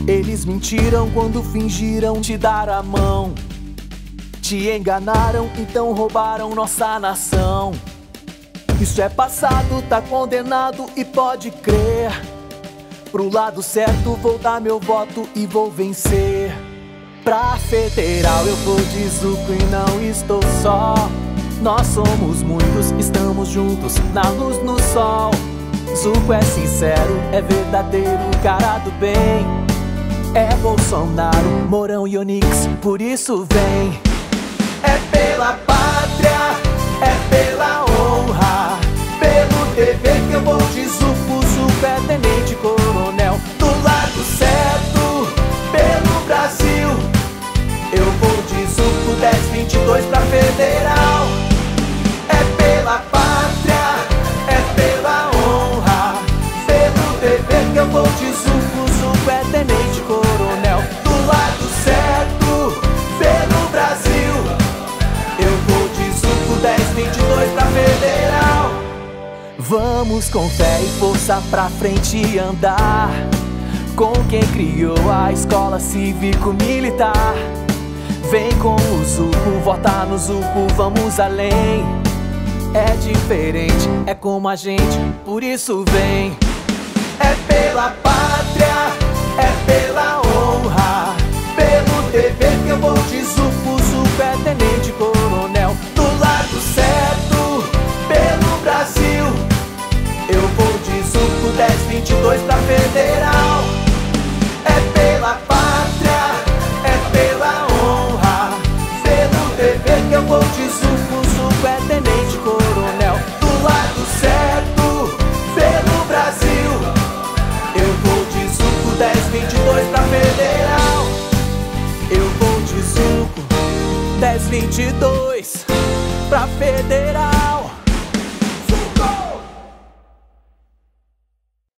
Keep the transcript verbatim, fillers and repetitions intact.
Eles mentiram quando fingiram te dar a mão. Te enganaram, então roubaram nossa nação. Isso é passado, tá condenado e pode crer. Pro lado certo vou dar meu voto e vou vencer. Pra federal eu vou de Zuco e não estou só. Nós somos muitos, estamos juntos, na luz, no sol. Zuco é sincero, é verdadeiro, cara do bem. É Bolsonaro, Mourão e Onix, por isso vem. É pela pátria, é pela honra, pelo dever que eu vou de Zuco. Zuco é tenente coronel, do lado certo, pelo Brasil. Eu vou de Zuco dez vinte e dois pra federal. É pela pátria, é pela honra, pelo dever que eu vou de Zuco. Zuco é tenente coronel, do lado certo, pelo Brasil. Eu vou de Zuco dez vinte e dois pra federal. Vamos com fé e força pra frente andar, com quem criou a escola cívico-militar. Vem com o Zuco, vota no Zuco, vamos além. É diferente, é como a gente, por isso vem. É pela pátria, é pela honra, pelo dever que eu vou de Zuco. Zuco é tenente coronel, do lado certo, pelo Brasil. Eu vou de Zuco dez vinte e dois pra federal. É pela pátria, é pela honra, pelo dever que eu vou de Zuco. Zuco é tenente coronel, do lado certo, pelo Brasil. Eu vou de Zuco dez vinte e dois pra federal. Eu vou de Zuco dez vinte e dois pra federal.